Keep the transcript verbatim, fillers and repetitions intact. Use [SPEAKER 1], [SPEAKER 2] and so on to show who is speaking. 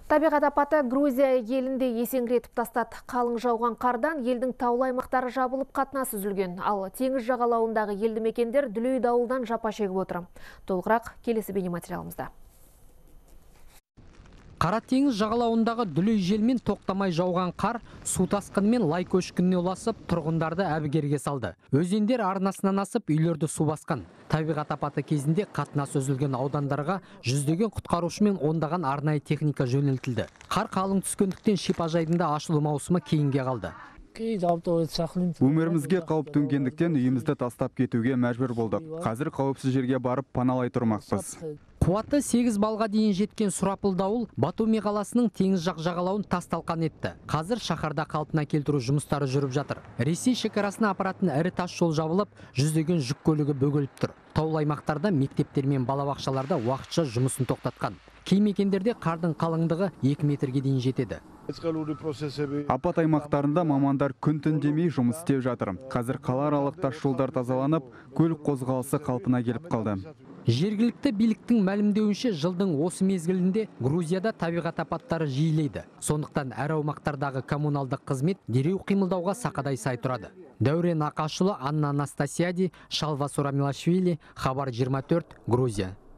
[SPEAKER 1] Табиғат апаты Грузия елінде есеңгіретіп тастады. Қалың жауған қардан елдің таулы аймақтары жабылып қатынасы үзілген. Ал теңіз жағалауындағы елді мекендер дүлей дауылдан жапа шегіп отыр. Толығырақ келесі бейнематериалымызда.
[SPEAKER 2] Қара теңіз жағалауындағы дүлей желмен тоқтамай жауған қар су тасқынымен лай көшкініне ұласып, тұрғындарды әбігерге салды. Өзендер арнасынан асып, үйлерді су басқан. Табиғат апаты кезінде қатынас үзілген аудандарға жүздеген құтқарушы мен ондаған арнайы техника жөнелтілді. Қар қалың түскендіктен шипажайдың ашылу маусымы кейінге қалды.
[SPEAKER 3] Өмірімізге қауіп төнгендіктен үйімізді тастап кетуге мәжбүр болдық. Қазір қауіпсіз жерге барып паналай тұрмақпыз.
[SPEAKER 2] Қуаты сегіз балға дейін жеткен сұрапыл дауыл Батуми қаласының теңіз жақ жағалауын тас-талқан етті. Қазір шаһарда қалпына келтіру жұмыстары жүріп жатыр. Ресей шекарасына апаратын ірі тас жол жабылып, жүздеген жүк көлігі бөгеліп тұр. Таулы аймақтарда мектептер мен балабақшаларда уақытша жұмысын тоқтатқан. Кей мекендерде қардың қалыңдығы екі метрге дейін жетеді.
[SPEAKER 3] Апат аймақтарында мамандар күн-түн демей жұмыс істеп жатыр. Қазір қалааралық тас жолдар тазаланып, көлік қозғалысы қалпына келіп қалды.
[SPEAKER 2] Жергілікті биліктің мәлімдеуінше жылдың осы мезгілінде Грузияда табиғат апаттары жиілейді. Сондықтан әр аумақтардағы коммуналдық қызмет дереу қимылдауға сақадай сай тұрады. Дәурен Ақашұлы, Анна Анастасияди, Шалва Сурамилашвили, Хабар жиырма төрт, Грузия.